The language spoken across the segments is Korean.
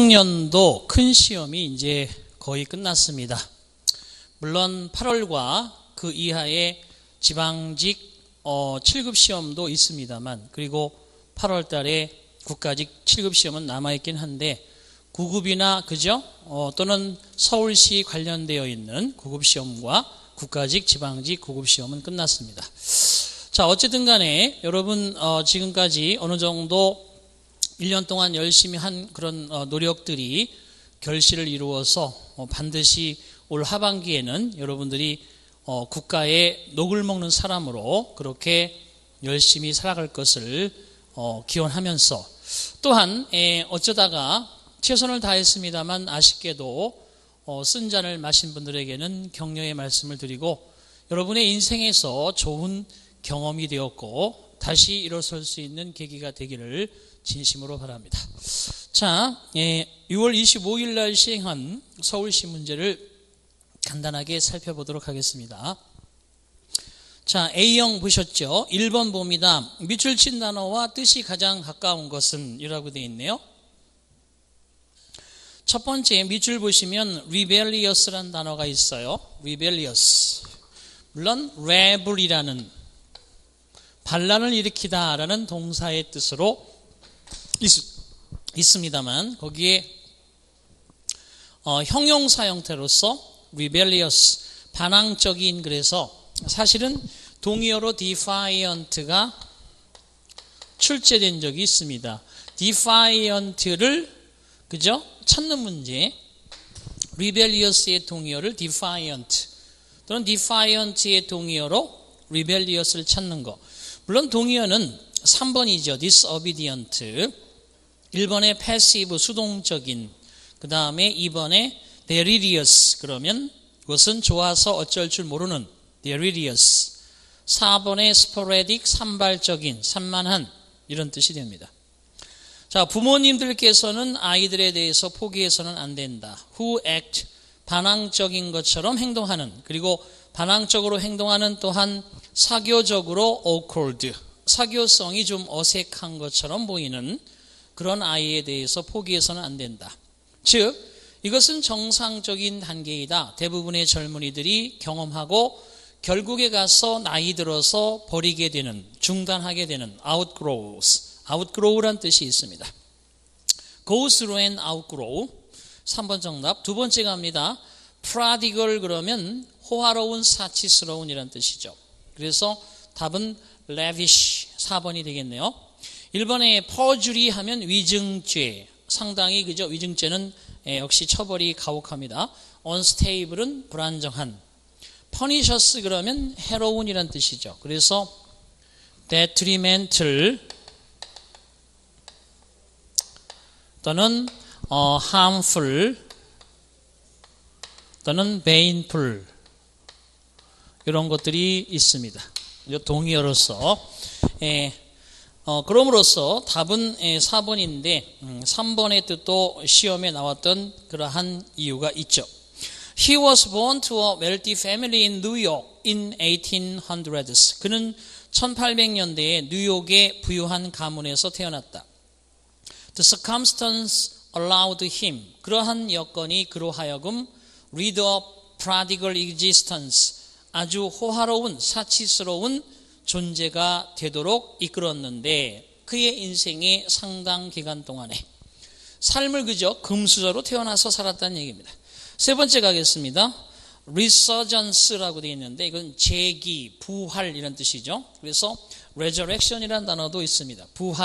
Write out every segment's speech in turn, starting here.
6학년도 큰 시험이 이제 거의 끝났습니다. 물론 8월과 그 이하의 지방직 7급 시험도 있습니다만, 그리고 8월 달에 국가직 7급 시험은 남아있긴 한데 9급이나 그죠? 또는 서울시 관련되어 있는 9급 시험과 국가직, 지방직 9급 시험은 끝났습니다. 자, 어쨌든 간에 여러분 지금까지 어느 정도 1년 동안 열심히 한 그런 노력들이 결실을 이루어서 반드시 올 하반기에는 여러분들이 국가의 녹을 먹는 사람으로 그렇게 열심히 살아갈 것을 기원하면서, 또한 어쩌다가 최선을 다했습니다만 아쉽게도 쓴 잔을 마신 분들에게는 격려의 말씀을 드리고, 여러분의 인생에서 좋은 경험이 되었고 다시 일어설 수 있는 계기가 되기를 진심으로 바랍니다. 자, 6월 25일 날 시행한 서울시 문제를 간단하게 살펴보도록 하겠습니다. 자, A형 보셨죠? 1번 봅니다. 밑줄 친 단어와 뜻이 가장 가까운 것은 이라고 되어 있네요. 첫 번째 밑줄 보시면 rebellious라는 단어가 있어요. rebellious. 물론 rebel이라는 반란을 일으키다라는 동사의 뜻으로 있습니다만, 거기에 형용사 형태로서 rebellious, 반항적인, 그래서 사실은 동의어로 defiant가 출제된 적이 있습니다. defiant를 그죠? 찾는 문제, rebellious의 동의어를 defiant 또는 defiant의 동의어로 rebellious를 찾는 거. 물론 동의어는 3번이죠. disobedient. 1번에 passive, 수동적인. 그 다음에 2번에 delirious. 그러면 그것은 좋아서 어쩔 줄 모르는 delirious. 4번에 sporadic, 산발적인, 산만한, 이런 뜻이 됩니다. 자, 부모님들께서는 아이들에 대해서 포기해서는 안 된다. who act, 반항적인 것처럼 행동하는, 그리고 반항적으로 행동하는 또한 사교적으로 awkward, 사교성이 좀 어색한 것처럼 보이는 그런 아이에 대해서 포기해서는 안 된다. 즉, 이것은 정상적인 단계이다. 대부분의 젊은이들이 경험하고 결국에 가서 나이 들어서 버리게 되는, 중단하게 되는 outgrow란 뜻이 있습니다. go through and outgrow. 3번 정답. 두 번째 갑니다. prodigal 그러면 호화로운, 사치스러운 이란 뜻이죠. 그래서 답은 lavish, 4번이 되겠네요. 1번에 perjury 하면 위증죄, 상당히 그죠? 위증죄는 역시 처벌이 가혹합니다. unstable은 불안정한, pernicious 그러면 해로운이란 뜻이죠. 그래서 detrimental 또는 harmful 또는 baneful, 이런 것들이 있습니다. 동의어로서. 그럼으로써 답은 4번인데 3번의 뜻도 시험에 나왔던 그러한 이유가 있죠. He was born to a wealthy family in New York in 1800s. 그는 1800년대에 뉴욕의 부유한 가문에서 태어났다. The circumstance allowed him. 그러한 여건이 그로 하여금 lead a prodigal existence. 아주 호화로운, 사치스러운 존재가 되도록 이끌었는데, 그의 인생의 상당 기간 동안에 삶을 그저 금수저로 태어나서 살았다는 얘기입니다. 세 번째 가겠습니다. resurgence라고 되어 있는데 이건 재기, 부활 이런 뜻이죠. 그래서 resurrection이라는 단어도 있습니다.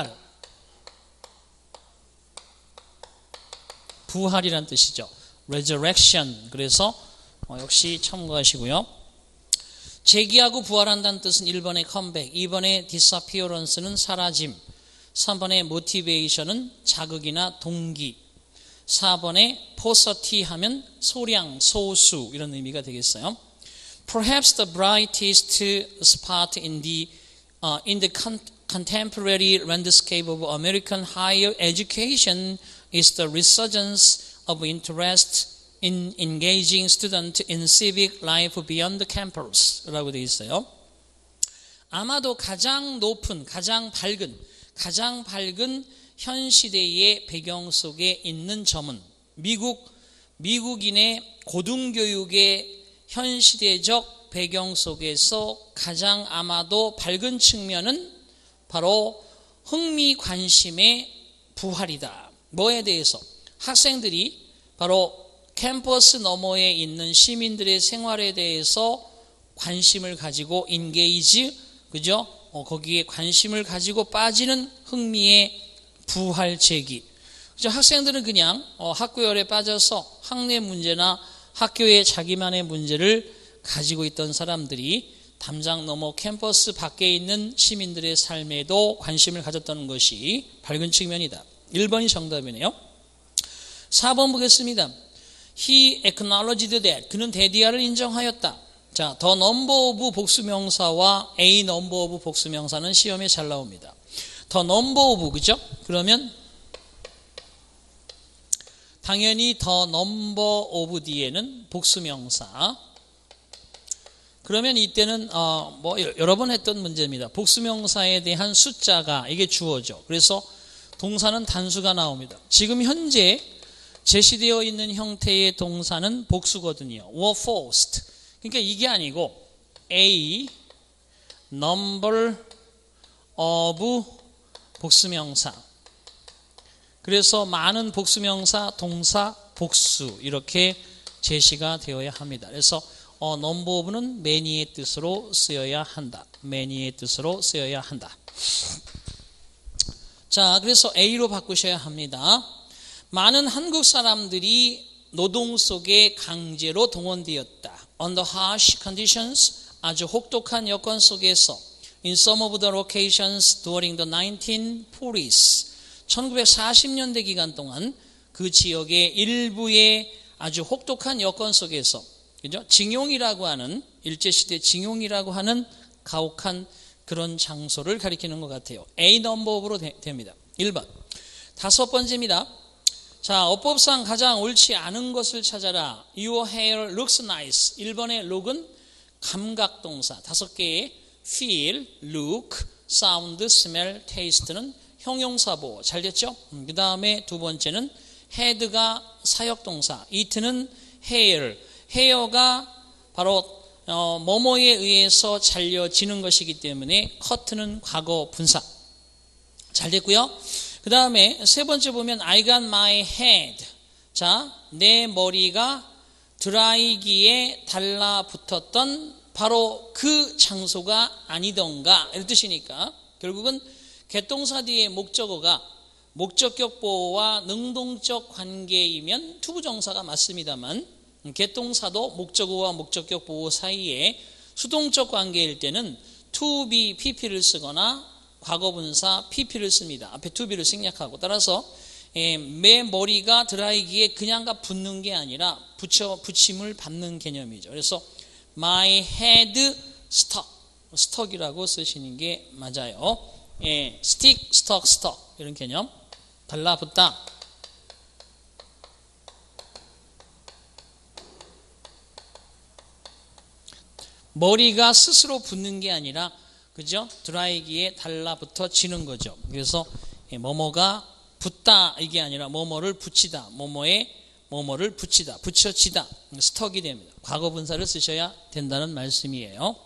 부활이란 뜻이죠. resurrection. 그래서 역시 참고하시고요. 재기하고 부활한다는 뜻은 1번의 컴백, 2번의 disappearance는 사라짐, 3번의 motivation은 자극이나 동기, 4번의 paucity 하면 소량, 소수 이런 의미가 되겠어요. Perhaps the brightest spot in the contemporary landscape of American higher education is the resurgence of interest in engaging students in civic life beyond the campus 라고 되어 있어요. 아마도 가장 높은, 가장 밝은 현 시대의 배경 속에 있는 점은 미국인의 고등교육의 현 시대적 배경 속에서 가장 아마도 밝은 측면은 바로 흥미 관심의 부활이다. 뭐에 대해서? 학생들이 바로 캠퍼스 너머에 있는 시민들의 생활에 대해서 관심을 가지고 인게이지, 그죠? 거기에 관심을 가지고 빠지는 흥미의 부활 제기. 그죠? 학생들은 그냥 학구열에 빠져서 학내 문제나 학교의 자기만의 문제를 가지고 있던 사람들이 담장 너머 캠퍼스 밖에 있는 시민들의 삶에도 관심을 가졌다는 것이 밝은 측면이다. 1번이 정답이네요. 4번 보겠습니다. He acknowledged that. 그는 데디아를 인정하였다. 자, the number of 복수명사와 a number of 복수명사는 시험에 잘 나옵니다. the number of, 그죠? 그러면 당연히 the number of 뒤에는 복수명사. 그러면 이때는 여러 번 했던 문제입니다. 복수명사에 대한 숫자가 이게 주어죠. 그래서 동사는 단수가 나옵니다. 지금 현재 제시되어 있는 형태의 동사는 복수거든요. were forced. 그러니까 이게 아니고 a number of 복수명사. 그래서 많은 복수명사, 동사, 복수 이렇게 제시가 되어야 합니다. 그래서 number of는 many의 뜻으로 쓰여야 한다. many의 뜻으로 쓰여야 한다. 자, 그래서 A로 바꾸셔야 합니다. 많은 한국 사람들이 노동 속에 강제로 동원되었다. Under harsh conditions, 아주 혹독한 여건 속에서 In some of the locations during the 1940s, 1940년대 기간 동안 그 지역의 일부의 아주 혹독한 여건 속에서, 그죠? 징용이라고 하는, 일제시대 징용이라고 하는 가혹한 그런 장소를 가리키는 것 같아요. A 넘버업으로 됩니다. 1번. 5번째입니다. 자, 어법상 가장 옳지 않은 것을 찾아라. Your hair looks nice. 1번의 look은 감각동사. 5개의 feel, look, sound, smell, taste는 형용사보. 잘 됐죠? 그 다음에 2번째는 head가 사역동사. eat는 hair. hair가 바로 뭐뭐에 의해서 잘려지는 것이기 때문에 cut는 과거 분사. 잘 됐고요. 그 다음에 3번째 보면 I got my head. 자, 내 머리가 드라이기에 달라붙었던 바로 그 장소가 아니던가 이런 뜻이니까 결국은 개동사 뒤에 목적어가 목적격 보호와 능동적 관계이면 투부정사가 맞습니다만 개동사도 목적어와 목적격 보호 사이에 수동적 관계일 때는 to be pp를 쓰거나 과거분사 pp를 씁니다. 앞에 to be를 생략하고 따라서 내 머리가 드라이기에 그냥가 붙는 게 아니라 붙임을 받는 개념이죠. 그래서 my head stuck이라고 쓰시는 게 맞아요. stick, stuck 이런 개념. 달라붙다. 머리가 스스로 붙는 게 아니라 그죠? 드라이기에 달라붙어지는 거죠. 그래서 뭐뭐가 붙다 이게 아니라 뭐뭐를 붙이다. 뭐뭐를 붙이다. 붙여지다. 스톡이 됩니다. 과거분사를 쓰셔야 된다는 말씀이에요.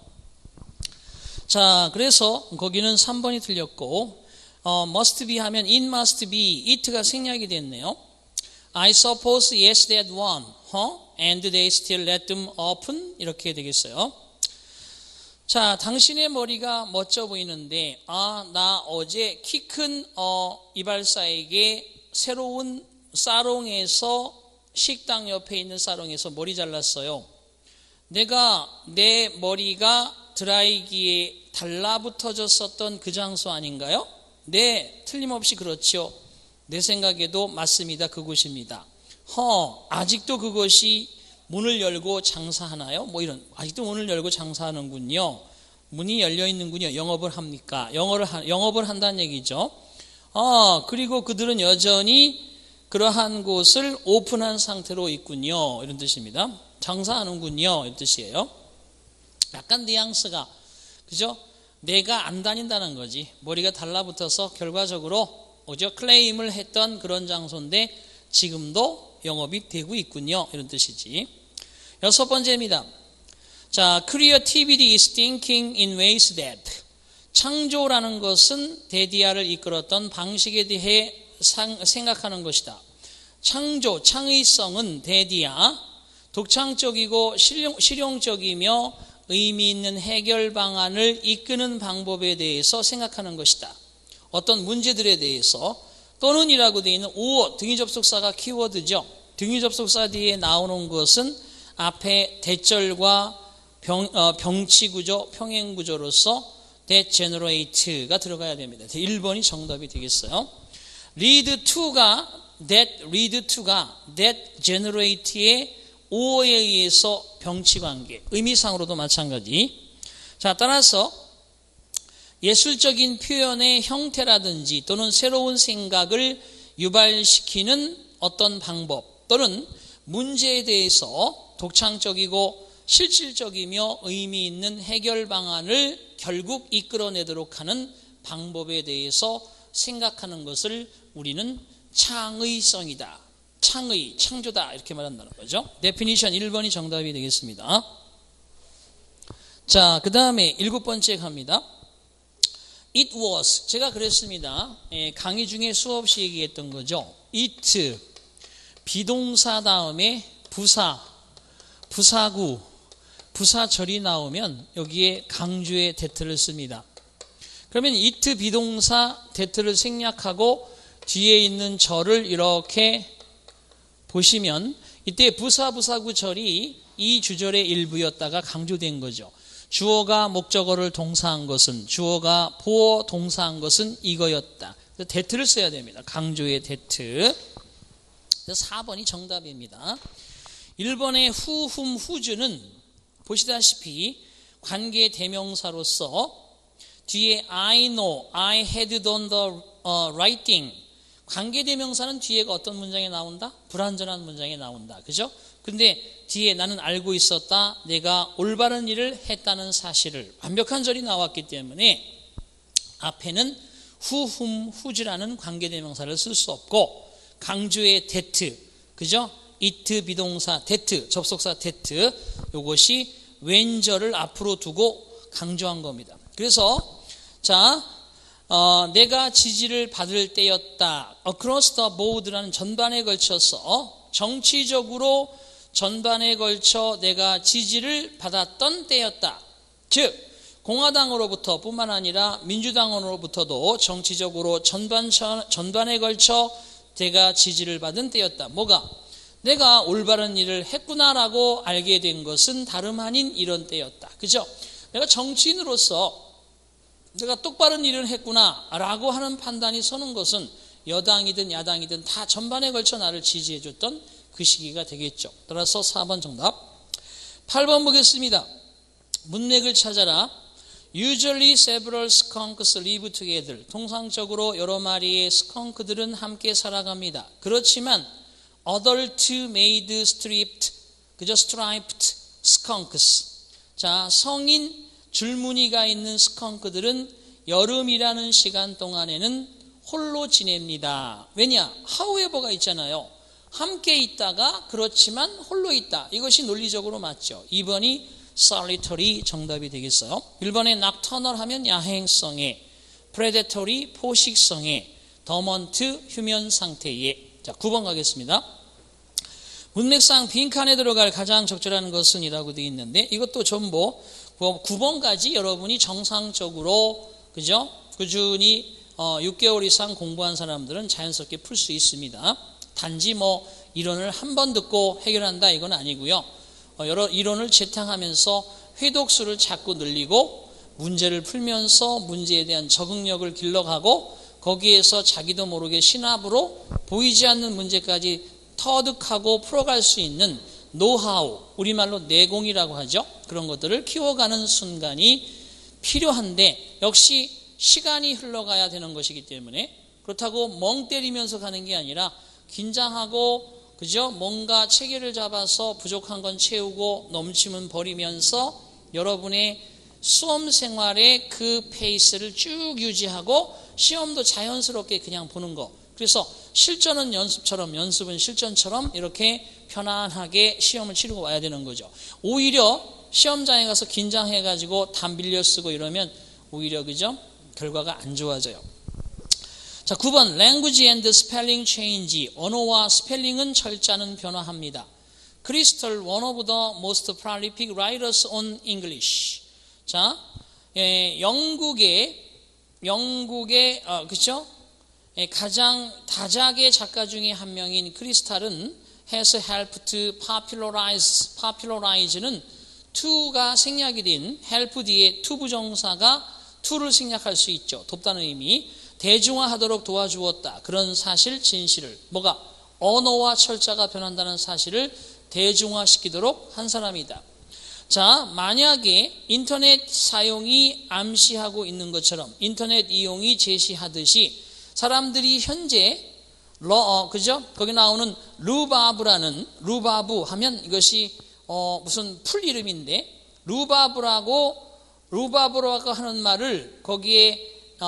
자, 그래서 거기는 3번이 틀렸고 must be 하면 it must be, it가 생략이 됐네요. I suppose yes that one, and they still let them open 이렇게 되겠어요. 자, 당신의 머리가 멋져 보이는데 나 어제 키 큰 이발사에게 새로운 사롱에서 식당 옆에 있는 사롱에서 머리 잘랐어요. 내 머리가 드라이기에 달라붙어졌었던 그 장소 아닌가요? 네, 틀림없이 그렇죠. 내 생각에도 맞습니다. 그곳입니다. 아직도 그것이 문을 열고 장사하나요? 뭐 이런, 아직도 문을 열고 장사하는군요. 문이 열려 있는군요. 영업을 합니까? 영업을 한다는 얘기죠. 그리고 그들은 여전히 그러한 곳을 오픈한 상태로 있군요. 이런 뜻입니다. 장사하는군요. 이런 뜻이에요. 약간 뉘앙스가, 그죠? 내가 안 다닌다는 거지. 머리가 달라붙어서 결과적으로 클레임을 했던 그런 장소인데 지금도 영업이 되고 있군요. 이런 뜻이지. 여섯 번째입니다. 자, creativity is thinking in ways that. 창조라는 것은 데디아를 이끌었던 방식에 대해 생각하는 것이다. 창조, 창의성은 데디아, 독창적이고 실용적이며 의미 있는 해결 방안을 이끄는 방법에 대해서 생각하는 것이다. 어떤 문제들에 대해서 또는 이라고 되어 있는 or, 등위 접속사가 키워드죠. 등위 접속사 뒤에 나오는 것은 앞에 대절과 병치구조, 평행구조로서 that generate가 들어가야 됩니다. 1번이 정답이 되겠어요. lead to가 that generate의 or에 의해서 병치관계, 의미상으로도 마찬가지. 자, 따라서 예술적인 표현의 형태라든지 또는 새로운 생각을 유발시키는 어떤 방법 또는 문제에 대해서 독창적이고 실질적이며 의미 있는 해결 방안을 결국 이끌어내도록 하는 방법에 대해서 생각하는 것을 우리는 창의성이다. 창조다. 이렇게 말한다는 거죠. 데피니션 1번이 정답이 되겠습니다. 자, 그 다음에 7번째 갑니다. It was. 제가 그랬습니다. 강의 중에 수없이 얘기했던 거죠. It. 비동사 다음에 부사구, 부사절이 나오면 여기에 강조의 that를 씁니다. 그러면 it 비동사 that를 생략하고 뒤에 있는 절을 이렇게 보시면 이때 부사구 절이 이 주절의 일부였다가 강조된 거죠. 주어가 목적어를 동사한 것은, 주어가 보어 동사한 것은 이거였다. that를 써야 됩니다. 강조의 that. 4번이 정답입니다. 1번의 whom은 보시다시피 관계 대명사로서 뒤에 I know, I had done the right thing. 관계 대명사는 뒤에가 어떤 문장에 나온다? 불완전한 문장에 나온다. 그죠? 근데 뒤에 나는 알고 있었다. 내가 올바른 일을 했다는 사실을 완벽한 절이 나왔기 때문에 앞에는 whom라는 관계 대명사를 쓸 수 없고 강조의 that. 그죠? it 비동사 that, 접속사 that. 이것이 웬절을 앞으로 두고 강조한 겁니다. 그래서 자, 내가 지지를 받을 때였다. across the board라는 전반에 걸쳐서 정치적으로 전반에 걸쳐 내가 지지를 받았던 때였다. 즉 공화당으로부터 뿐만 아니라 민주당으로부터도 정치적으로 전반에 걸쳐 내가 지지를 받은 때였다. 뭐가? 내가 올바른 일을 했구나라고 알게 된 것은 다름 아닌 이런 때였다. 그죠? 내가 정치인으로서 내가 똑바른 일을 했구나라고 하는 판단이 서는 것은 여당이든 야당이든 다 전반에 걸쳐 나를 지지해줬던 그 시기가 되겠죠. 따라서 4번 정답. 8번 보겠습니다. 문맥을 찾아라. Usually several skunks live together. 통상적으로 여러 마리의 스컹크들은 함께 살아갑니다. 그렇지만 adult-made striped skunks. 자, 성인 줄무늬가 있는 스컹크들은 여름이라는 시간 동안에는 홀로 지냅니다. 왜냐? however가 있잖아요. 함께 있다가 그렇지만 홀로 있다. 이것이 논리적으로 맞죠. 2번이 solitary 정답이 되겠어요. 1번에 nocturnal 하면 야행성에, predatory 포식성에, dormant 휴면 상태에. 자, 9번 가겠습니다. 문맥상 빈칸에 들어갈 가장 적절한 것은 이라고 되어 있는데 이것도 전부 9번까지 여러분이 정상적으로 그죠? 꾸준히 6개월 이상 공부한 사람들은 자연스럽게 풀 수 있습니다. 단지 이론을 한 번 듣고 해결한다 이건 아니고요. 여러 이론을 재탕하면서 회독수를 자꾸 늘리고 문제를 풀면서 문제에 대한 적응력을 길러가고 거기에서 자기도 모르게 신압으로 보이지 않는 문제까지 터득하고 풀어갈 수 있는 노하우, 우리말로 내공이라고 하죠. 그런 것들을 키워가는 순간이 필요한데 역시 시간이 흘러가야 되는 것이기 때문에 그렇다고 멍 때리면서 가는 게 아니라 긴장하고 그죠? 뭔가 체계를 잡아서 부족한 건 채우고 넘치면 버리면서 여러분의 수험 생활의 그 페이스를 쭉 유지하고 시험도 자연스럽게 그냥 보는 거. 그래서 실전은 연습처럼, 연습은 실전처럼 이렇게 편안하게 시험을 치르고 와야 되는 거죠. 오히려 시험장에 가서 긴장해가지고 다 밀려 쓰고 이러면 오히려 그죠? 결과가 안 좋아져요. 자, 9번 Language and Spelling Change. 언어와 스펠링은 철자는 변화합니다. 크리스털, one of the most prolific writers on English. 자, 영국의 그렇죠? 가장 다작의 작가 중에 한 명인 크리스탈은 has helped popularize는 to가 생략이 된 help 뒤에 to 부정사가 to를 생략할 수 있죠. 돕다는 의미. 대중화하도록 도와주었다. 그런 사실, 진실을. 뭐가? 언어와 철자가 변한다는 사실을 대중화시키도록 한 사람이다. 자, 만약에 인터넷 사용이 암시하고 있는 것처럼 인터넷 이용이 제시하듯이 사람들이 현재 그죠? 거기 나오는 루바브 하면 이것이 무슨 풀 이름인데 루바브라고 하는 말을 거기에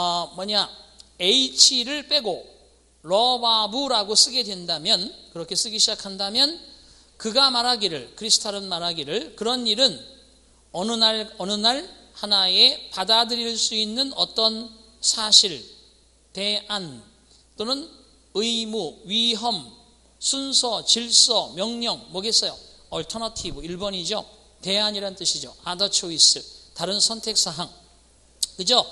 H를 빼고 러바브라고 쓰게 된다면, 그렇게 쓰기 시작한다면 그가 말하기를, 크리스탈은 말하기를, 그런 일은 어느 날 하나의 받아들일 수 있는 어떤 사실, 대안 또는 의무, 위험, 순서, 질서, 명령 뭐겠어요? alternative 1번이죠. 대안이란 뜻이죠. other choice, 다른 선택사항. 그죠?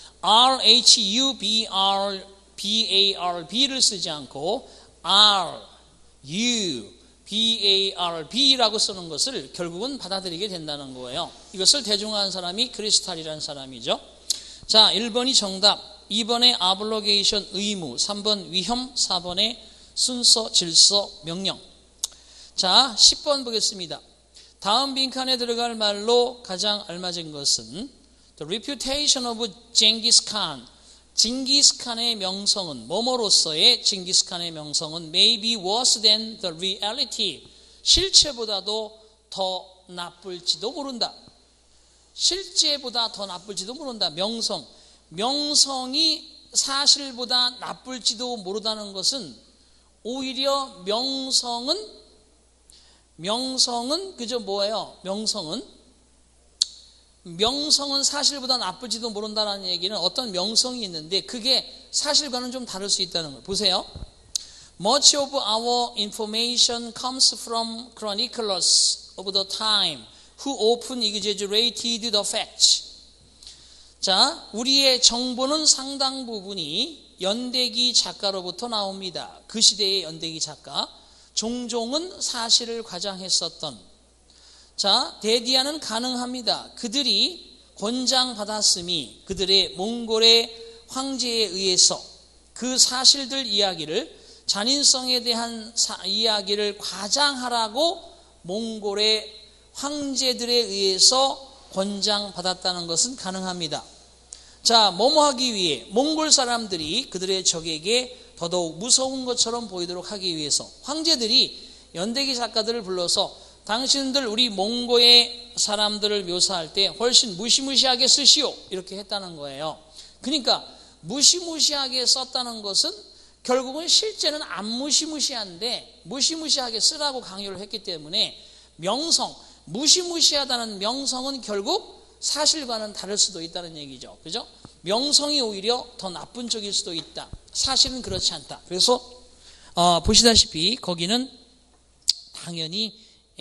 RHUBRBARB를 쓰지 않고 RUBARB라고 쓰는 것을 결국은 받아들이게 된다는 거예요. 이것을 대중화한 사람이 크리스탈이라는 사람이죠. 자, 1번이 정답, 2번에 아블로게이션 의무, 3번 위험, 4번에 순서, 질서, 명령. 자, 10번 보겠습니다. 다음 빈칸에 들어갈 말로 가장 알맞은 것은 The reputation of Genghis Khan. 징기스칸의 명성은, 뭐뭐로서의 징기스칸의 명성은 may be worse than the reality. 실체보다도 더 나쁠지도 모른다. 실제보다 더 나쁠지도 모른다. 명성이 사실보다 나쁠지도 모르다는 것은 오히려 명성은 그저 뭐예요? 명성은 사실보다 나쁠지도 모른다는 얘기는 어떤 명성이 있는데 그게 사실과는 좀 다를 수 있다는 거예요. 보세요. Much of our information comes from chroniclers of the time who often exaggerated the facts. 자, 우리의 정보는 상당 부분이 연대기 작가로부터 나옵니다. 그 시대의 연대기 작가. 종종은 사실을 과장했었던. 자, 대디아는 가능합니다. 그들이 권장받았음이 그들의 몽골의 황제에 의해서 그 사실들 이야기를, 잔인성에 대한 이야기를 과장하라고 몽골의 황제들에 의해서 권장받았다는 것은 가능합니다. 자, 뭐뭐하기 위해 몽골 사람들이 그들의 적에게 더더욱 무서운 것처럼 보이도록 하기 위해서 황제들이 연대기 작가들을 불러서 당신들 우리 몽고의 사람들을 묘사할 때 훨씬 무시무시하게 쓰시오 이렇게 했다는 거예요. 그러니까 무시무시하게 썼다는 것은 결국은 실제는 안 무시무시한데 무시무시하게 쓰라고 강요를 했기 때문에 무시무시하다는 명성은 결국 사실과는 다를 수도 있다는 얘기죠. 그죠? 명성이 오히려 더 나쁜 쪽일 수도 있다. 사실은 그렇지 않다. 그래서 보시다시피 거기는 당연히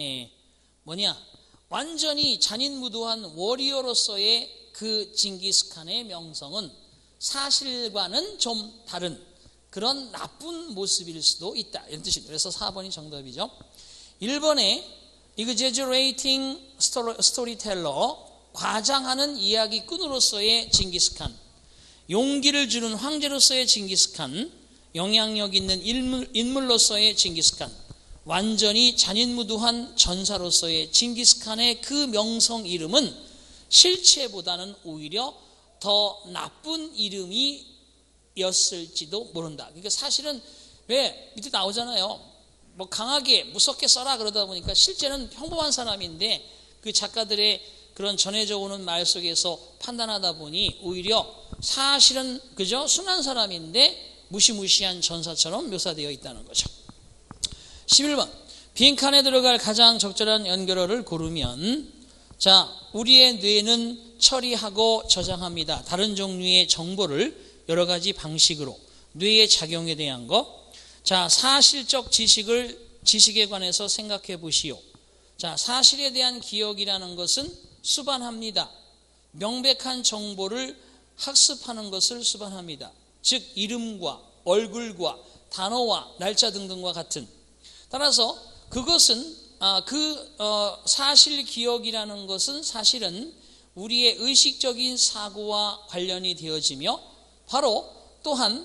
완전히 잔인무도한 워리어로서의 그 징기스칸의 명성은 사실과는 좀 다른 그런 나쁜 모습일 수도 있다. 이런 뜻입니다. 그래서 4번이 정답이죠. 1번에 exaggerating storyteller, 과장하는 이야기꾼으로서의 징기스칸, 용기를 주는 황제로서의 징기스칸, 영향력 있는 인물로서의 징기스칸, 완전히 잔인무도한 전사로서의 징기스칸의 그 명성 이름은 실체보다는 오히려 더 나쁜 이름이었을지도 모른다. 그러니까 사실은 왜 밑에 나오잖아요. 뭐 강하게 무섭게 써라 그러다 보니까 실제는 평범한 사람인데 그 작가들의 그런 전해져 오는 말 속에서 판단하다 보니 오히려 사실은 그저 순한 사람인데 무시무시한 전사처럼 묘사되어 있다는 거죠. 11번 빈칸에 들어갈 가장 적절한 연결어를 고르면, 자, 우리의 뇌는 처리하고 저장합니다. 다른 종류의 정보를 여러 가지 방식으로 뇌의 작용에 대한 거. 자, 사실적 지식에 관해서 생각해 보시오. 자, 사실에 대한 기억이라는 것은 수반합니다. 명백한 정보를 학습하는 것을 수반합니다. 즉 이름과 얼굴과 단어와 날짜 등등과 같은. 따라서 그것은 사실 기억이라는 것은 사실은 우리의 의식적인 사고와 관련이 되어지며, 바로 또한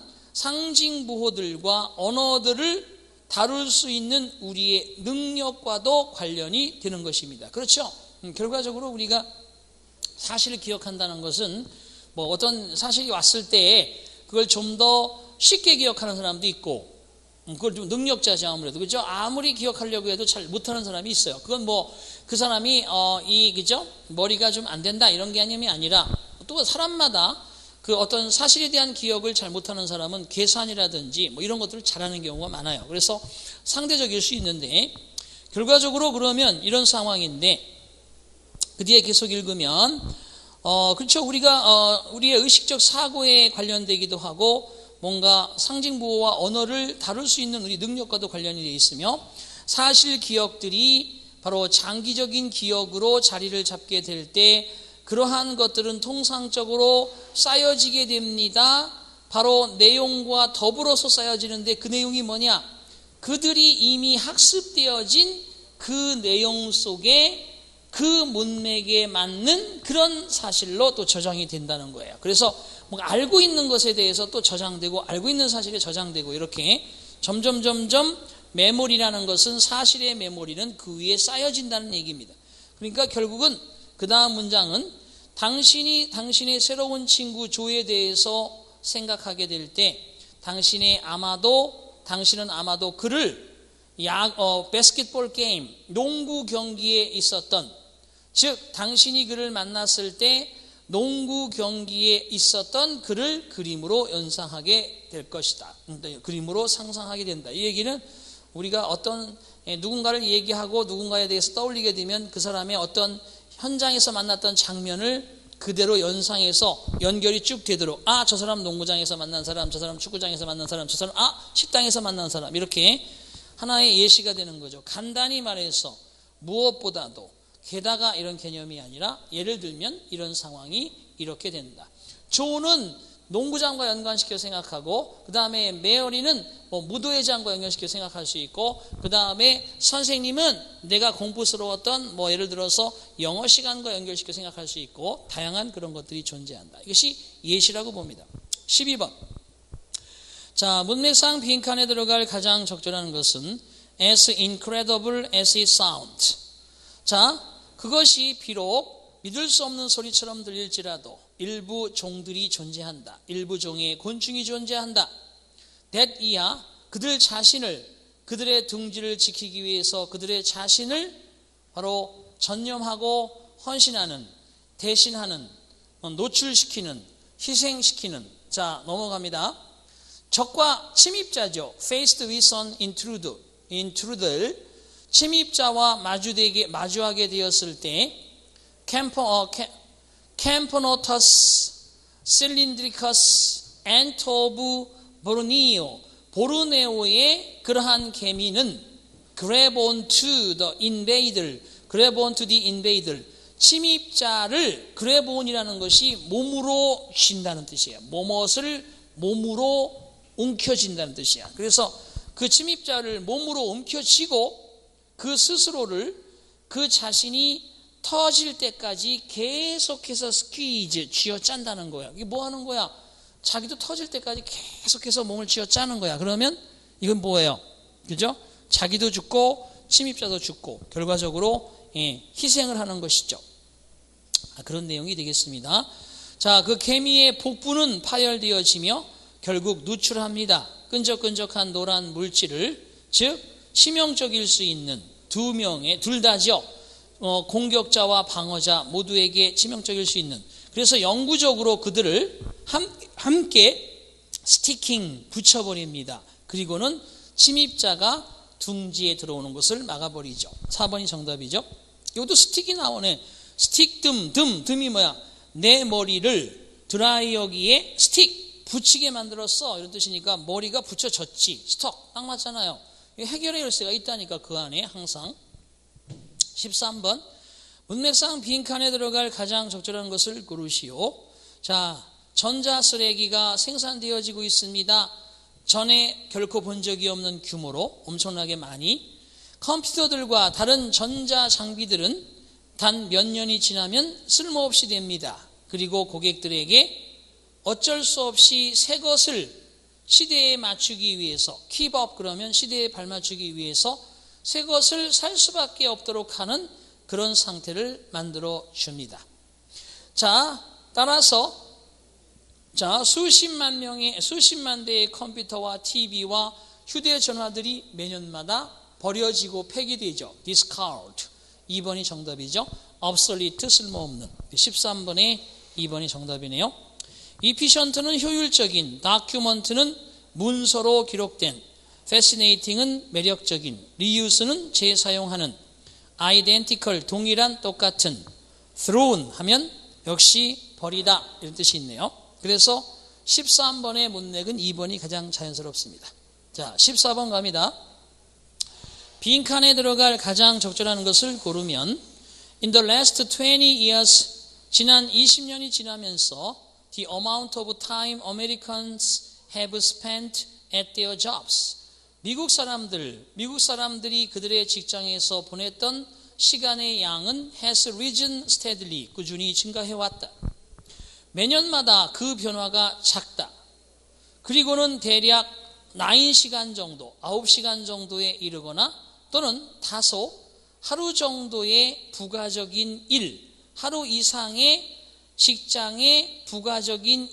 상징부호들과 언어들을 다룰 수 있는 우리의 능력과도 관련이 되는 것입니다. 그렇죠? 결과적으로 우리가 사실을 기억한다는 것은 뭐 어떤 사실이 왔을 때 그걸 좀 더 쉽게 기억하는 사람도 있고, 그걸 좀 능력자죠, 아무래도. 그죠? 아무리 기억하려고 해도 잘 못하는 사람이 있어요. 그건 뭐 그 사람이 그죠? 머리가 좀 안 된다 이런 개념이 아니라, 또 사람마다 그 어떤 사실에 대한 기억을 잘 못하는 사람은 계산이라든지 뭐 이런 것들을 잘하는 경우가 많아요. 그래서 상대적일 수 있는데, 결과적으로 그러면 이런 상황인데, 그 뒤에 계속 읽으면 그렇죠. 우리의 의식적 사고에 관련되기도 하고, 뭔가 상징부호와 언어를 다룰 수 있는 우리 능력과도 관련이 되어 있으며, 사실 기억들이 바로 장기적인 기억으로 자리를 잡게 될 때 그러한 것들은 통상적으로 쌓여지게 됩니다. 바로 내용과 더불어서 쌓여지는데, 그 내용이 뭐냐? 그들이 이미 학습되어진 그 내용 속에 그 문맥에 맞는 그런 사실로 또 저장이 된다는 거예요. 그래서 뭔가 알고 있는 것에 대해서 또 저장되고, 알고 있는 사실에 저장되고, 이렇게 점점 메모리라는 것은, 사실의 메모리는 그 위에 쌓여진다는 얘기입니다. 그러니까 결국은 그 다음 문장은 당신이 당신의 새로운 친구 조에 대해서 생각하게 될 때 당신은 아마도 그를 바스켓볼 게임, 농구 경기에 있었던, 즉 당신이 그를 만났을 때 농구 경기에 있었던 그를 그림으로 연상하게 될 것이다. 그림으로 상상하게 된다. 이 얘기는 우리가 어떤 누군가를 얘기하고 누군가에 대해서 떠올리게 되면 그 사람의 어떤 현장에서 만났던 장면을 그대로 연상해서 연결이 쭉 되도록, 저 사람 농구장에서 만난 사람, 저 사람 축구장에서 만난 사람, 저 사람 식당에서 만난 사람, 이렇게 하나의 예시가 되는 거죠. 간단히 말해서 무엇보다도, 게다가 이런 개념이 아니라, 예를 들면 이런 상황이 이렇게 된다. 조는 농구장과 연관시켜 생각하고, 그 다음에 메어리는 무도회장과 연결시켜 생각할 수 있고, 그 다음에 선생님은 내가 공부스러웠던 예를 들어서 영어 시간과 연결시켜 생각할 수 있고, 다양한 그런 것들이 존재한다. 이것이 예시라고 봅니다. 12번. 자, 문맥상 빈칸에 들어갈 가장 적절한 것은 as incredible as it sounds. 자, 그것이 비록 믿을 수 없는 소리처럼 들릴지라도 일부 종들이 존재한다. 일부 종의 곤충이 존재한다. that 이하 그들 자신을, 그들의 둥지를 지키기 위해서 그들의 자신을 바로 전념하고 헌신하는, 대신하는, 노출시키는, 희생시키는. 자, 넘어갑니다. 적과 침입자죠. faced with an intruder. 침입자와 마주하게 되었을 때 Camponotus cylindricus ant of Borneo, 보르네오의 그러한 개미는 grab onto the invader, 침입자를 grab on이라는 것이 몸으로 쥔다는 뜻이에요. 무엇을 몸으로 움켜쥔다는 뜻이야. 그래서 그 침입자를 몸으로 움켜쥐고 그 스스로를 그 자신이 터질 때까지 계속해서 스퀴즈, 쥐어짠다는 거야. 이게 뭐 하는 거야? 자기도 터질 때까지 계속해서 몸을 쥐어짜는 거야. 그러면 이건 뭐예요? 그죠? 자기도 죽고 침입자도 죽고 결과적으로 희생을 하는 것이죠. 그런 내용이 되겠습니다. 자, 그 개미의 복부는 파열되어지며 결국 누출합니다. 끈적끈적한 노란 물질을, 즉 치명적일 수 있는 둘 다죠. 공격자와 방어자 모두에게 치명적일 수 있는. 그래서 영구적으로 그들을 함께 스티킹 붙여버립니다. 그리고는 침입자가 둥지에 들어오는 것을 막아버리죠. 4번이 정답이죠. 이것도 스틱이 나오네. 스틱 듬이 뭐야? 내 머리를 드라이어기에 스틱 붙이게 만들었어, 이런 뜻이니까 머리가 붙여졌지. 스톡 딱 맞잖아요. 해결의 열쇠가 있다니까 그 안에 항상. 13번 문맥상 빈칸에 들어갈 가장 적절한 것을 고르시오. 자, 전자 쓰레기가 생산되어지고 있습니다. 전에 결코 본 적이 없는 규모로 엄청나게 많이. 컴퓨터들과 다른 전자 장비들은 단 몇 년이 지나면 쓸모없이 됩니다. 그리고 고객들에게 어쩔 수 없이 새 것을 시대에 맞추기 위해서, 킵업 그러면 시대에 발맞추기 위해서 새 것을 살 수밖에 없도록 하는 그런 상태를 만들어 줍니다. 자, 따라서 수십만 대의 컴퓨터와 TV와 휴대전화들이 매년마다 버려지고 폐기되죠. discard. 2번이 정답이죠. obsolete, 쓸모없는. 13번에 2번이 정답이네요. efficient는 효율적인, document는 문서로 기록된, fascinating은 매력적인, reuse는 재사용하는, identical, 동일한, 똑같은, thrown 하면 역시 버리다, 이런 뜻이 있네요. 그래서 13번의 문맥은 2번이 가장 자연스럽습니다. 자, 14번 갑니다. 빈칸에 들어갈 가장 적절한 것을 고르면 In the last 20 years, 지난 20년이 지나면서 The amount of time Americans have spent at their jobs, 미국 사람들이 그들의 직장에서 보냈던 시간의 양은 has risen steadily, 꾸준히 증가해왔다. 매년마다 그 변화가 작다. 그리고는 대략 9시간 정도, 9시간 정도에 이르거나 또는 다소 하루 정도의 부가적인 일, 하루 이상의 직장의 부가적인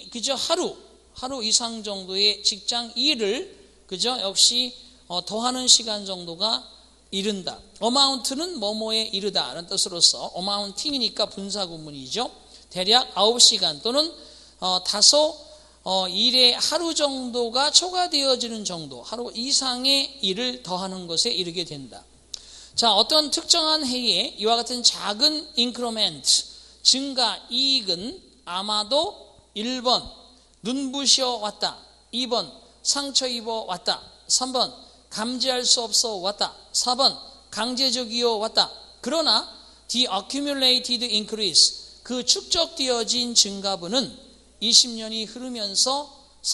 하루 이상 정도의 직장 일을 역시 더하는 시간 정도가 이른다. amount는 뭐뭐에 이르다라는 뜻으로서 amounting이니까 분사구문이죠. 대략 9시간 또는 다소 일의 하루 정도가 초과되어지는 정도, 하루 이상의 일을 더하는 것에 이르게 된다. 자, 어떤 특정한 해에 이와 같은 작은 인크리멘트, 증가 이익은 아마도 1번 눈부셔 왔다, 2번 상처 입어 왔다, 3번 감지할 수 없어 왔다, 4번 강제적이어 왔다. 그러나 the accumulated increase, 그 축적되어진 증가분은 20년이 흐르면서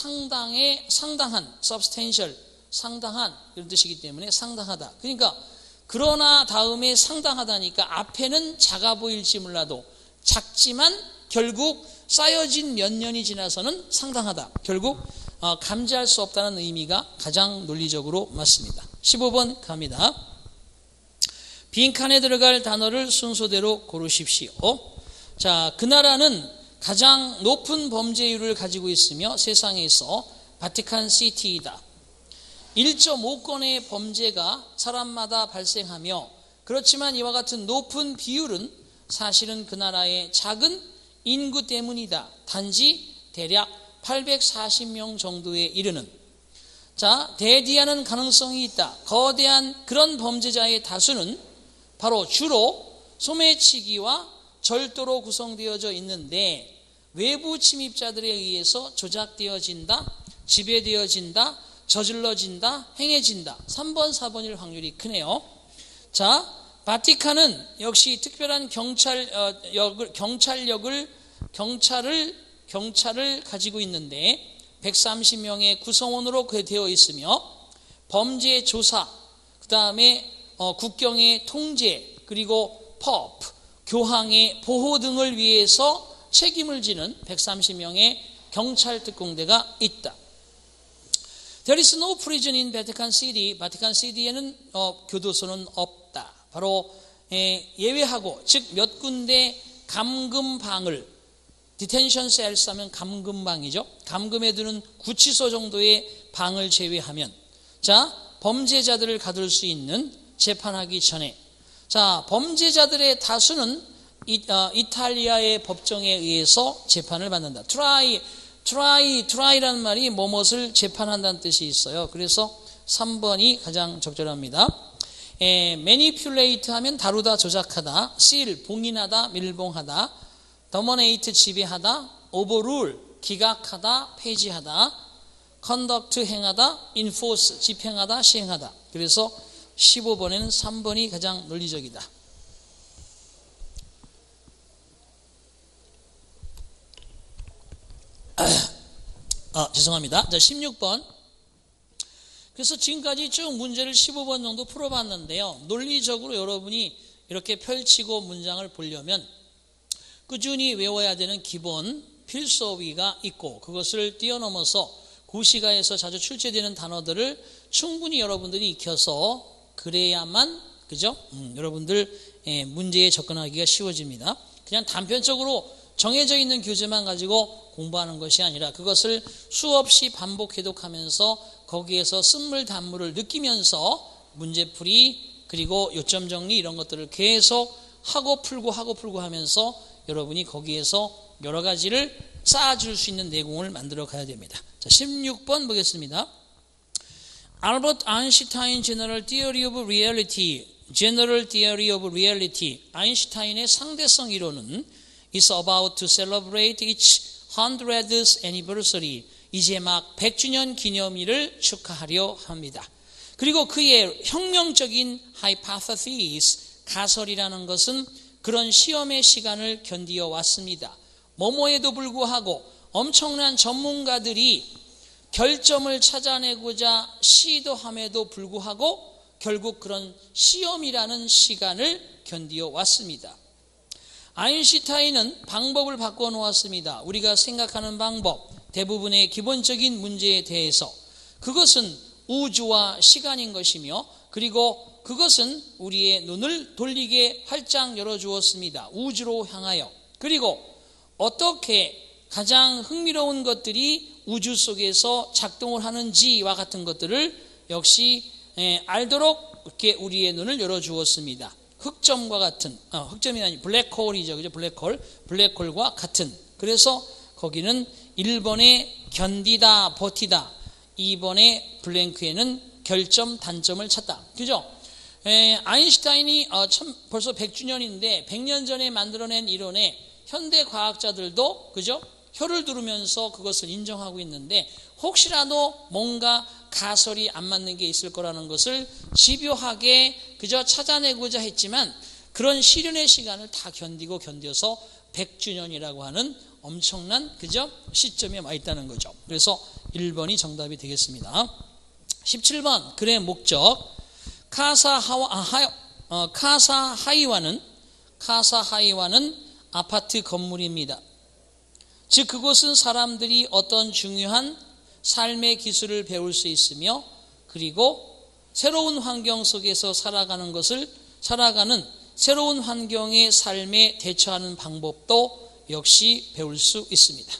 상당한 substantial, 상당한 이런 뜻이기 때문에 상당하다. 그러니까 그러나 다음에 상당하다니까 앞에는 작아 보일지 몰라도 작지만 결국 쌓여진 몇 년이 지나서는 상당하다. 결국 감지할 수 없다는 의미가 가장 논리적으로 맞습니다. 15번 갑니다. 빈칸에 들어갈 단어를 순서대로 고르십시오. 자, 그 나라는 가장 높은 범죄율을 가지고 있으며 세상에서 바티칸 시티이다. 1.5건의 범죄가 사람마다 발생하며, 그렇지만 이와 같은 높은 비율은 사실은 그 나라의 작은 인구 때문이다. 단지 대략 840명 정도에 이르는, 자, 대디하는 가능성이 있다. 거대한 그런 범죄자의 다수는 바로 주로 소매치기와 절도로 구성되어져 있는데 외부 침입자들에 의해서 조작되어진다, 지배되어진다, 저질러진다, 행해진다. 3번, 4번일 확률이 크네요. 자, 바티칸은 역시 특별한 경찰을 가지고 있는데 130명의 구성원으로 되어 있으며 범죄 조사, 그 다음에 국경의 통제, 그리고 펍, 교황의 보호 등을 위해서 책임을 지는 130명의 경찰 특공대가 있다. There is no prison in Vatican City. 바티칸 시티에는 교도소는 없다. 바로 예외하고, 즉 몇 군데 감금방을, 디텐션 셀스 하면 감금방이죠. 감금해 두는 구치소 정도의 방을 제외하면, 자, 범죄자들을 가둘 수 있는 재판하기 전에, 자, 범죄자들의 다수는 이탈리아의 법정에 의해서 재판을 받는다. try라는 말이 뭐뭇을 재판한다는 뜻이 있어요. 그래서 3번이 가장 적절합니다. manipulate 하면 다루다, 조작하다, seal, 봉인하다, 밀봉하다, dominate, 지배하다, overrule, 기각하다, 폐지하다, conduct, 행하다, enforce, 집행하다, 시행하다. 그래서 15번에는 3번이 가장 논리적이다. 죄송합니다. 자, 16번. 그래서 지금까지 쭉 문제를 15번 정도 풀어봤는데요. 논리적으로 여러분이 이렇게 펼치고 문장을 보려면 꾸준히 외워야 되는 기본 필수어휘가 있고, 그것을 뛰어넘어서 구시가에서 자주 출제되는 단어들을 충분히 여러분들이 익혀서 그래야만, 그죠? 여러분들 문제에 접근하기가 쉬워집니다. 그냥 단편적으로 정해져 있는 교재만 가지고 공부하는 것이 아니라 그것을 수없이 반복 해독하면서 거기에서 쓴물 단물을 느끼면서 문제풀이, 그리고 요점 정리, 이런 것들을 계속 하고 풀고 하면서 여러분이 거기에서 여러 가지를 쌓아줄 수 있는 내공을 만들어 가야 됩니다. 자, 16번 보겠습니다. 알버트 아인슈타인 General Theory of Reality, General Theory of Reality, 아인슈타인의 상대성 이론은 is about to celebrate its 100th anniversary, 이제 막 100주년 기념일을 축하하려 합니다. 그리고 그의 혁명적인 hypothesis, 가설이라는 것은 그런 시험의 시간을 견디어 왔습니다. 뭐뭐에도 불구하고 엄청난 전문가들이 결점을 찾아내고자 시도함에도 불구하고 결국 그런 시험이라는 시간을 견디어 왔습니다. 아인슈타인은 방법을 바꿔 놓았습니다. 우리가 생각하는 방법, 대부분의 기본적인 문제에 대해서. 그것은 우주와 시간인 것이며, 그리고 그것은 우리의 눈을 돌리게 활짝 열어주었습니다. 우주로 향하여. 그리고 어떻게 가장 흥미로운 것들이 우주 속에서 작동을 하는지와 같은 것들을 역시 알도록 이렇게 우리의 눈을 열어주었습니다. 흑점과 같은, 흑점이 아니 블랙홀이죠. 그죠? 블랙홀과 같은. 그래서 거기는 1번에 견디다, 버티다, 2번에 블랭크에는 결점, 단점을 찾다. 그죠? 아인슈타인이 벌써 100주년인데 100년 전에 만들어낸 이론에 현대 과학자들도, 그죠? 혀를 두르면서 그것을 인정하고 있는데, 혹시라도 뭔가 가설이 안 맞는 게 있을 거라는 것을 집요하게 그저 찾아내고자 했지만, 그런 시련의 시간을 다 견뎌서 100주년이라고 하는 엄청난, 그죠? 시점에 와 있다는 거죠. 그래서 1번이 정답이 되겠습니다. 17번, 글의 목적. 카사하이와는 아파트 건물입니다. 즉 그곳은 사람들이 어떤 중요한 삶의 기술을 배울 수 있으며, 그리고 새로운 환경 속에서 살아가는 새로운 환경의 삶에 대처하는 방법도 역시 배울 수 있습니다.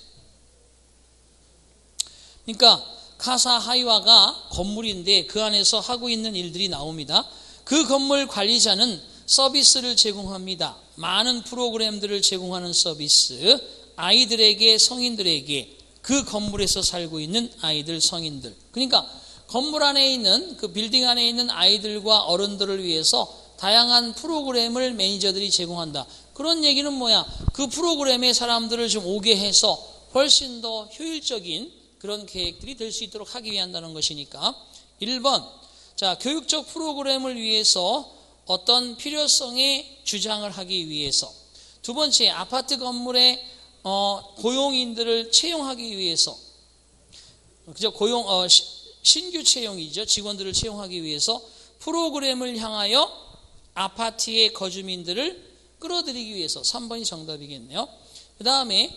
그러니까 카사하이와가 건물인데 그 안에서 하고 있는 일들이 나옵니다. 그 건물 관리자는 서비스를 제공합니다. 많은 프로그램들을 제공하는 서비스, 아이들에게, 성인들에게, 그 건물에서 살고 있는 아이들, 성인들. 그러니까 건물 안에 있는, 그 빌딩 안에 있는 아이들과 어른들을 위해서 다양한 프로그램을 매니저들이 제공한다. 그런 얘기는 뭐야? 그 프로그램에 사람들을 좀 오게 해서 훨씬 더 효율적인 그런 계획들이 될 수 있도록 하기 위한다는 것이니까. 1번, 자, 교육적 프로그램을 위해서 어떤 필요성의 주장을 하기 위해서. 두 번째, 아파트 건물에 고용인들을 채용하기 위해서, 그죠? 신규 채용이죠. 직원들을 채용하기 위해서 프로그램을 향하여 아파트의 거주민들을 끌어들이기 위해서. 3번이 정답이겠네요. 그 다음에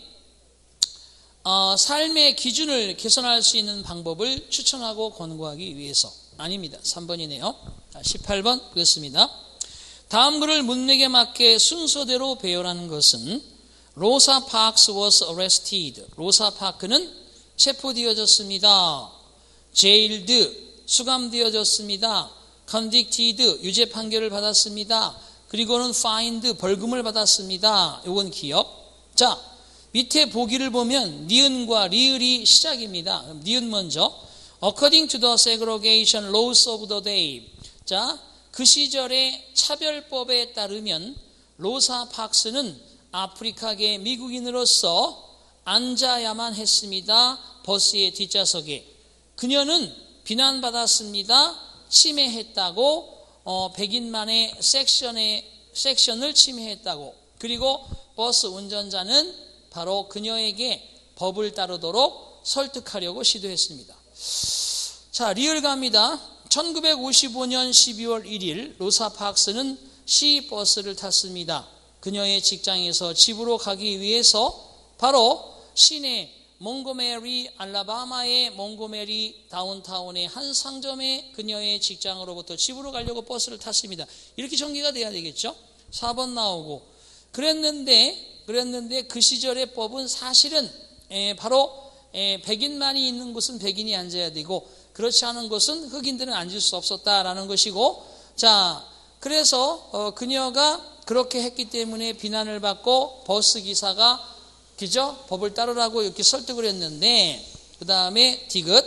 삶의 기준을 개선할 수 있는 방법을 추천하고 권고하기 위해서. 아닙니다. 3번이네요. 18번 보겠습니다. 다음 글을 문맥에 맞게 순서대로 배열하는 것은 로사 파크스 was arrested. 로사 파크는 체포되어졌습니다. jailed, 수감되어졌습니다. convicted, 유죄 판결을 받았습니다. 그리고는 fined 벌금을 받았습니다. 이건 기업. 자, 밑에 보기를 보면 니은과 리을이 시작입니다. 니은 먼저. According to the segregation laws of the day. 자, 그 시절의 차별법에 따르면 로사 박스는 아프리카계 미국인으로서 앉아야만 했습니다. 버스의 뒷좌석에. 그녀는 비난받았습니다. 침해했다고, 백인만의 섹션을 침해했다고. 그리고 버스 운전자는 바로 그녀에게 법을 따르도록 설득하려고 시도했습니다. 자, 리을 갑니다. 1955년 12월 1일 로사 박스는 시버스를 탔습니다. 그녀의 직장에서 집으로 가기 위해서 바로 시내 몽고메리, 알라바마의 몽고메리 다운타운의 한 상점에 그녀의 직장으로부터 집으로 가려고 버스를 탔습니다. 이렇게 전개가 돼야 되겠죠? 4번 나오고. 그랬는데 그 시절의 법은 사실은 바로 백인만이 있는 곳은 백인이 앉아야 되고 그렇지 않은 곳은 흑인들은 앉을 수 없었다라는 것이고, 자, 그래서 그녀가 그렇게 했기 때문에 비난을 받고 버스 기사가 그죠? 법을 따르라고 이렇게 설득을 했는데, 그 다음에 디귿.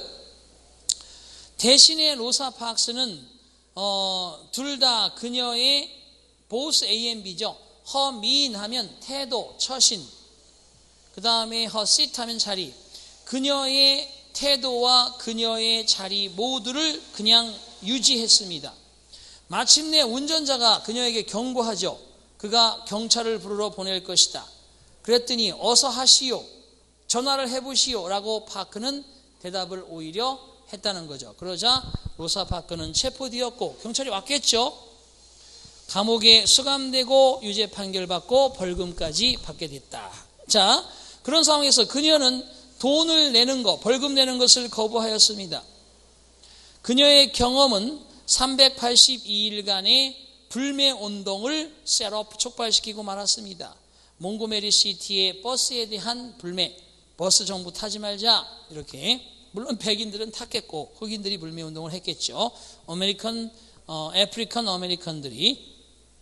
대신에 로사 박스는 둘 다 그녀의 both A and B죠. her mean 하면 태도, 처신. 그 다음에 her sit 하면 자리. 그녀의 태도와 그녀의 자리 모두를 그냥 유지했습니다. 마침내 운전자가 그녀에게 경고하죠. 그가 경찰을 부르러 보낼 것이다. 그랬더니 어서 하시오, 전화를 해보시오 라고 파크는 대답을 오히려 했다는 거죠. 그러자 로사 파크는 체포되었고 경찰이 왔겠죠. 감옥에 수감되고 유죄 판결받고 벌금까지 받게 됐다. 자, 그런 상황에서 그녀는 돈을 내는 것, 벌금 내는 것을 거부하였습니다. 그녀의 경험은 382일간의 불매 운동을 셋업, 촉발시키고 말았습니다. 몽고메리 시티의 버스에 대한 불매, 버스 정부 타지 말자, 이렇게. 물론 백인들은 탔겠고 흑인들이 불매 운동을 했겠죠. 아프리칸 아메리칸들이.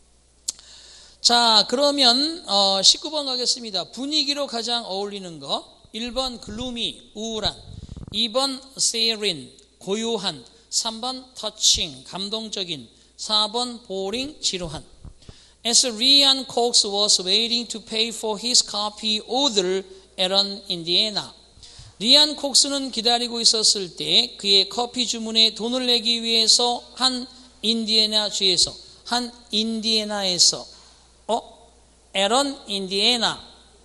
자, 그러면 19번 가겠습니다. 분위기로 가장 어울리는 거. 1번 글루미, 우울한. 2번 세린, 고요한. 3번 터칭, 감동적인. 4번 보링, 지루한. As Ryan Cox was waiting to pay for his coffee order at an Indiana. 리안 콕스는 기다리고 있었을 때 그의 커피 주문에 돈을 내기 위해서 한 인디애나에서 에런 인디애나,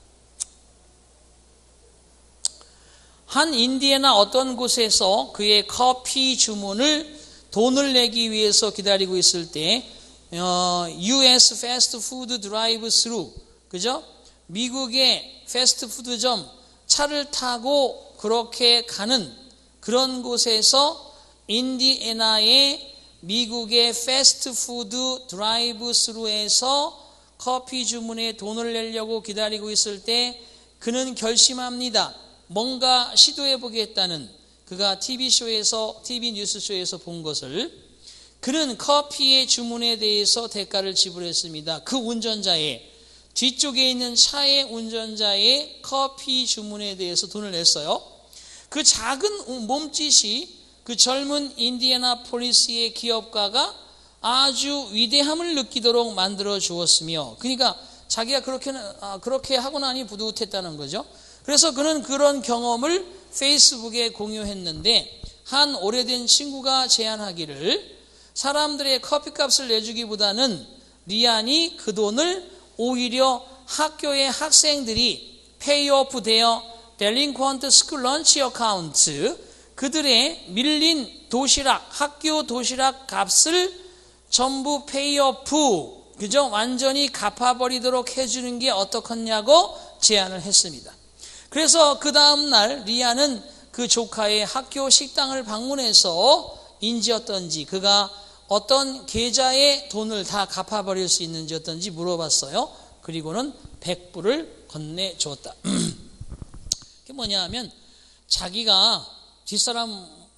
한 인디애나 어떤 곳에서 그의 커피 주문을 돈을 내기 위해서 기다리고 있을 때 US 패스트푸드 드라이브 스루, 그죠? 미국의 패스트푸드점 차를 타고 그렇게 가는 그런 곳에서 인디애나의 미국의 패스트푸드 드라이브 스루에서 커피 주문에 돈을 내려고 기다리고 있을 때 그는 결심합니다. 뭔가 시도해 보겠다는, 그가 TV 뉴스쇼에서 본 것을. 그는 커피의 주문에 대해서 대가를 지불했습니다. 그 운전자의, 뒤쪽에 있는 차의 운전자의 커피 주문에 대해서 돈을 냈어요. 그 작은 몸짓이 그 젊은 인디애나폴리스의 기업가가 아주 위대함을 느끼도록 만들어 주었으며, 그러니까 자기가 그렇게 하고 나니 부두했다는 거죠. 그래서 그는 그런 경험을 페이스북에 공유했는데, 한 오래된 친구가 제안하기를 사람들의 커피값을 내주기보다는 리안이 그 돈을 오히려 학교의 학생들이 pay off their delinquent school lunch account, 그들의 밀린 도시락, 학교 도시락 값을 전부 pay off, 그죠? 완전히 갚아버리도록 해주는 게 어떻겠냐고 제안을 했습니다. 그래서 그 다음날 리안은 그 조카의 학교 식당을 방문해서 인지어떤지, 그가 어떤 계좌에 돈을 다 갚아버릴 수 있는지 어떤지 물어봤어요. 그리고는 100불을 건네주었다. 그게 뭐냐 하면 자기가 뒷사람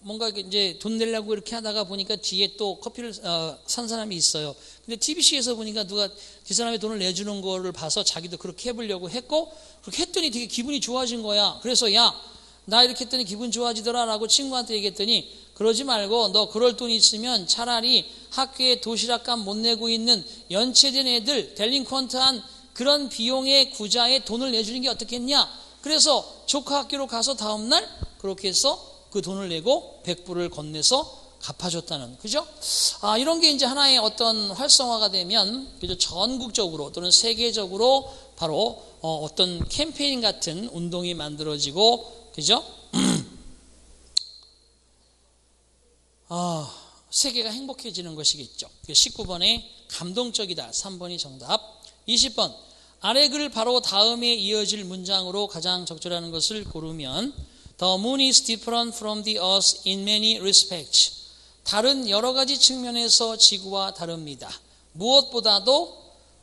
뭔가 이제 돈 내려고 이렇게 하다가 보니까 뒤에 또 커피를 산 사람이 있어요. 근데 TVC에서 보니까 누가 뒷사람이 돈을 내주는 거를 봐서 자기도 그렇게 해보려고 했고, 그렇게 했더니 되게 기분이 좋아진 거야. 그래서 야, 나 이렇게 했더니 기분 좋아지더라 라고 친구한테 얘기했더니, 그러지 말고 너 그럴 돈 있으면 차라리 학교에 도시락값 못 내고 있는 연체된 애들, 델링퀀트한 그런 비용의 구자에 돈을 내주는 게 어떻겠냐. 그래서 조카 학교로 가서 다음날 그렇게 해서 그 돈을 내고 100불을 건네서 갚아줬다는, 그죠? 이런 게 이제 하나의 어떤 활성화가 되면, 그죠? 전국적으로 또는 세계적으로 바로 어떤 캠페인 같은 운동이 만들어지고, 그죠? 세계가 행복해지는 것이겠죠. 19번에 감동적이다. 3번이 정답. 20번. 아래 글 바로 다음에 이어질 문장으로 가장 적절한 것을 고르면 The moon is different from the earth in many respects. 다른 여러 가지 측면에서 지구와 다릅니다. 무엇보다도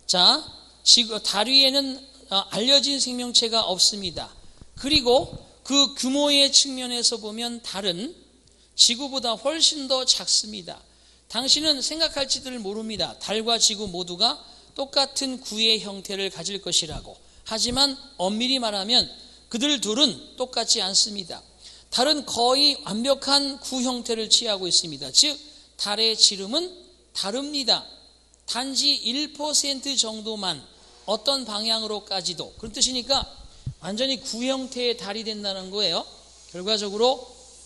달 위에는 알려진 생명체가 없습니다. 그리고 그 규모의 측면에서 보면 달은 지구보다 훨씬 더 작습니다. 당신은 생각할지들 모릅니다. 달과 지구 모두가 똑같은 구의 형태를 가질 것이라고. 하지만 엄밀히 말하면 그들 둘은 똑같지 않습니다. 달은 거의 완벽한 구 형태를 취하고 있습니다. 즉 달의 지름은 다릅니다. 단지 1% 정도만 어떤 방향으로까지도. 그런 뜻이니까 완전히 구 형태의 달이 된다는 거예요. 결과적으로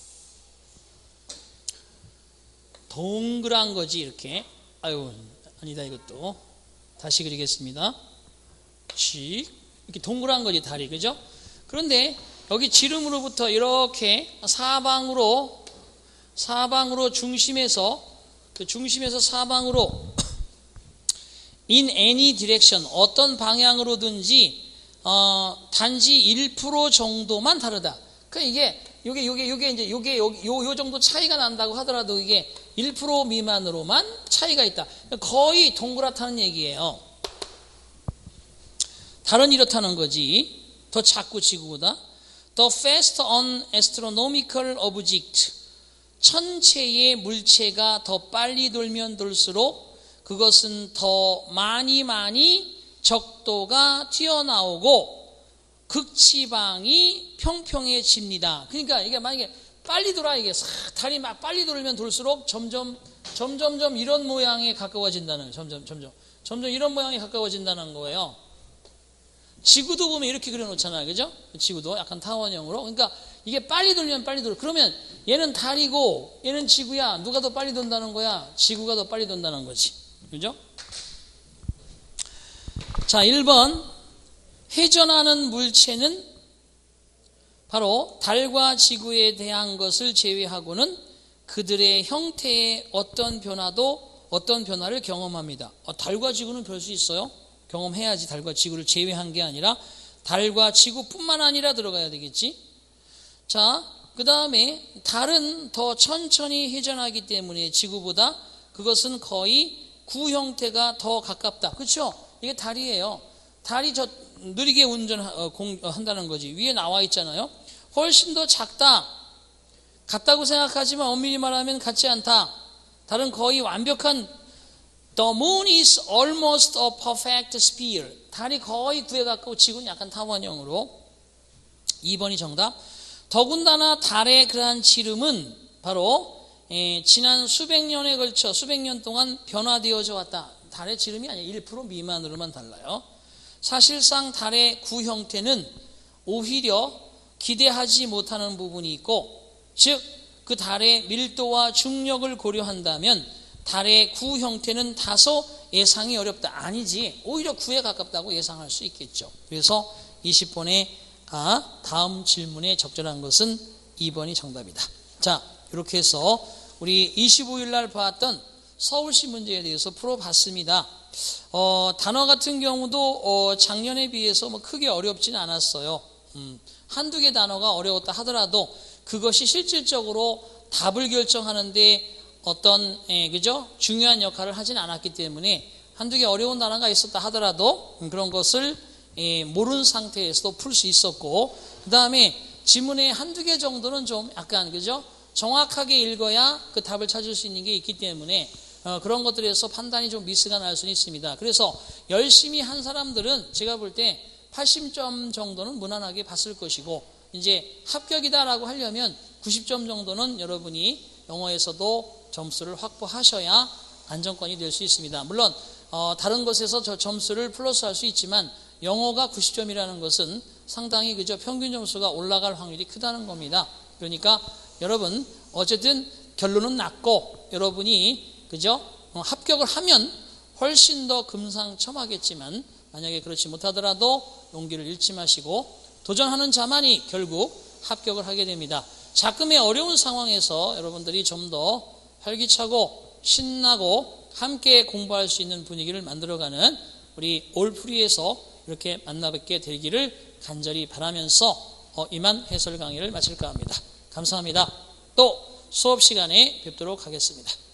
동그란 거지 이렇게. 아니다 이것도. 다시 그리겠습니다. 이렇게 동그란 거지 달이, 그죠? 그런데 여기 지름으로부터 이렇게 사방으로 중심에서 사방으로 in any direction 어떤 방향으로든지 단지 1% 정도만 다르다. 그러니까 이게 이제 요 정도 차이가 난다고 하더라도 이게 1% 미만으로만 차이가 있다. 거의 동그랗다는 얘기예요. 달은 이렇다는 거지. 더 작고 지구보다. The fast on astronomical object. 천체의 물체가 더 빨리 돌면 돌수록 그것은 더 많이 적도가 튀어나오고 극지방이 평평해집니다. 그러니까 이게 만약에 빨리 돌아, 이게 달이 막 빨리 돌면 돌수록 점점 이런 모양에 가까워진다는, 점점 이런 모양에 가까워진다는 거예요. 지구도 보면 이렇게 그려놓잖아요, 그죠? 지구도 약간 타원형으로. 그러니까 이게 빨리 돌면 빨리 돌아. 그러면 얘는 달이고 얘는 지구야. 누가 더 빨리 돈다는 거야? 지구가 더 빨리 돈다는 거지, 그죠? 자, 1번. 회전하는 물체는 바로 달과 지구에 대한 것을 제외하고는 그들의 형태의 어떤 변화를 경험합니다. 달과 지구는 별 수 있어요? 경험해야지. 달과 지구를 제외한 게 아니라 달과 지구뿐만 아니라 들어가야 되겠지. 자, 그 다음에 달은 더 천천히 회전하기 때문에 지구보다 그것은 거의 구 형태가 더 가깝다. 그렇죠? 이게 달이에요. 달이 저 느리게 운전한다는 거지. 위에 나와 있잖아요. 훨씬 더 작다. 같다고 생각하지만 엄밀히 말하면 같지 않다. 달은 거의 완벽한 The moon is almost a perfect sphere. 달이 거의 구에 가까워 지구는 약간 타원형으로. 2번이 정답. 더군다나 달의 그러한 지름은 바로 지난 수백 년 동안 변화되어져 왔다. 달의 지름이 아니라 1% 미만으로만 달라요. 사실상 달의 구 형태는 오히려 기대하지 못하는 부분이 있고, 즉 그 달의 밀도와 중력을 고려한다면 달의 구 형태는 다소 예상이 어렵다. 아니지. 오히려 구에 가깝다고 예상할 수 있겠죠. 그래서 20번에 다음 질문에 적절한 것은 2번이 정답이다. 자, 이렇게 해서 우리 25일 날 봤던 서울시 문제에 대해서 풀어봤습니다. 단어 같은 경우도 작년에 비해서 뭐 크게 어렵진 않았어요. 한두 개 단어가 어려웠다 하더라도 그것이 실질적으로 답을 결정하는데 어떤 그죠? 중요한 역할을 하진 않았기 때문에 한두 개 어려운 단어가 있었다 하더라도 그런 것을 모르는 상태에서도 풀 수 있었고, 그 다음에 지문에 한두 개 정도는 좀 약간 그죠? 정확하게 읽어야 그 답을 찾을 수 있는 게 있기 때문에 그런 것들에서 판단이 좀 미스가 날 수는 있습니다. 그래서 열심히 한 사람들은 제가 볼 때 80점 정도는 무난하게 봤을 것이고, 이제 합격이다라고 하려면 90점 정도는 여러분이 영어에서도 점수를 확보하셔야 안정권이 될 수 있습니다. 물론 다른 것에서 저 점수를 플러스할 수 있지만 영어가 90점이라는 것은 상당히 그저 평균 점수가 올라갈 확률이 크다는 겁니다. 그러니까 여러분 어쨌든 결론은 났고, 여러분이 그죠? 합격을 하면 훨씬 더 금상첨화겠지만 만약에 그렇지 못하더라도 용기를 잃지 마시고 도전하는 자만이 결국 합격을 하게 됩니다. 자금의 어려운 상황에서 여러분들이 좀 더 활기차고 신나고 함께 공부할 수 있는 분위기를 만들어가는 우리 올프리에서 이렇게 만나뵙게 되기를 간절히 바라면서 이만 해설 강의를 마칠까 합니다. 감사합니다. 또 수업 시간에 뵙도록 하겠습니다.